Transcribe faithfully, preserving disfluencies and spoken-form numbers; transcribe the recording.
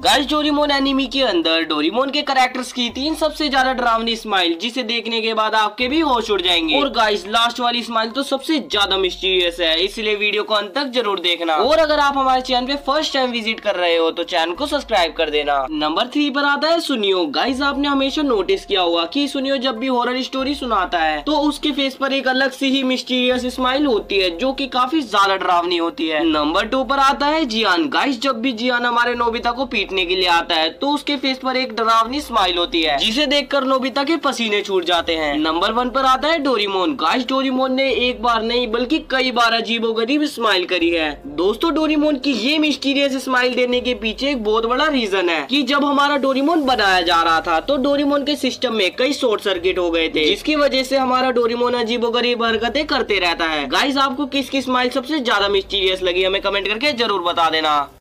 Guys Doraemon enemy के अंदर Doraemon के कैरेक्टर्स की तीन सबसे ज्यादा डरावनी स्माइल जिसे देखने के बाद आपके भी होश उड़ जाएंगे। और गाइस लास्ट वाली स्माइल तो सबसे ज्यादा मिस्टीरियस है, इसलिए वीडियो को अंत तक जरूर देखना। और अगर आप हमारे चैनल पे फर्स्ट टाइम विजिट कर रहे हो तो चैनल को सब्सक्राइब कर देना। नंबर थ्री पर आता है सुनियो। गाइस आपने हमेशा नोटिस किया होगा कि सुनियो जब भी हॉरर स्टोरी सुनाता है तो उसके फेस पर एक अलग सी ही मिस्टीरियस स्माइल होती है जो कि काफी ज्यादा डरावनी होती है। नंबर टू पर आता है जियान। गाइस जब भी जियान हमारे नोबिता को पीटने के लिए आता है तो उसके फेस पर एक डरावनी स्माइल होती है जिसे देखकर नोबिता के पसीने छूट जाते हैं। नंबर वन पर आता है डोरेमोन। गाइस डोरेमोन ने एक बार नहीं बल्कि कई बार अजीबोगरीब स्माइल करी है। दोस्तों डोरेमोन की ये मिस्टीरियस स्माइल देने के पीछे एक बहुत बड़ा रीजन है कि जब हमारा डोरेमोन बनाया जा रहा था तो डोरेमोन के सिस्टम में कई शॉर्ट सर्किट हो गए थे जिसकी वजह से हमारा डोरेमोन अजीबोगरीब हरकतें करते रहता है। गाइस आपको किसकी स्माइल सबसे ज्यादा मिस्टीरियस लगी हमें कमेंट करके जरूर बता देना।